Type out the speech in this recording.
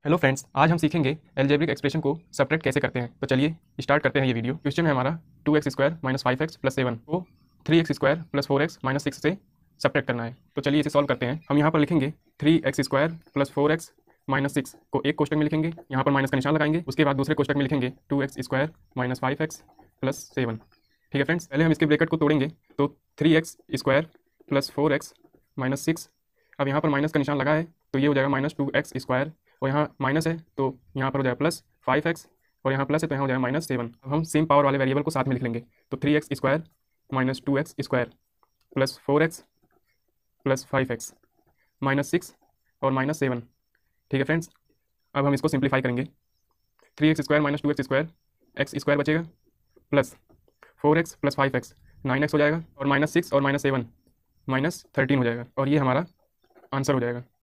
Hello friends, आज हम सीखेंगे एल्जेब्रिक एक्सप्रेशन को सब्ट्रैक्ट कैसे करते हैं। तो चलिए स्टार्ट करते हैं ये वीडियो। क्वेश्चन है हमारा 2x² माइनस 5x प्लस 7 को 3x² प्लस 4x माइनस 6 से सब्ट्रैक्ट करना है। तो चलिए इसे सॉल्व करते हैं। हम यहाँ पर लिखेंगे 3x² प्लस 4x माइनस 6 को एक कोष्टक में लिखेंगे, यहाँ पर माइनस का निशान लगाएंगे। उसके बाद दूसरे कोष्टक में लिखेंगे 2x² माइनस 5x प्लस 7। ठीक है फ्रेंड्स, पहले हम इसके ब्रैकेट को तोड़ेंगे। तो 3x² प्लस 4x माइनस 6, अब यहाँ पर माइनस का निशान लगा है तो ये हो जाएगा माइनस 2x², और यहाँ माइनस है तो यहाँ पर हो जाएगा प्लस 5x, और यहाँ प्लस है तो यहाँ हो जाएगा माइनस 7। अब हम सेम पावर वाले वेरिएबल को साथ में लिख लेंगे। तो 3x² minus 2x² plus 4x plus 5x minus 6 और माइनस 7। ठीक है फ्रेंड्स, अब हम इसको सिंप्लीफाई करेंगे। 3x² माइनस 2x², x² बचेगा, plus 4x plus 5x 9x हो जाएगा, और माइनस 6 और माइनस 7 माइनस 13 हो जाएगा, और ये हमारा आंसर हो जाएगा।